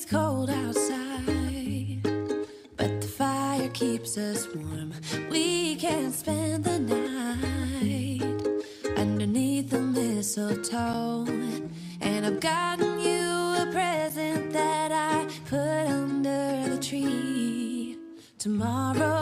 cold outside, but the fire keeps us warm. We can spend the night underneath the mistletoe. And I've gotten you a present that I put under the tree. Tomorrow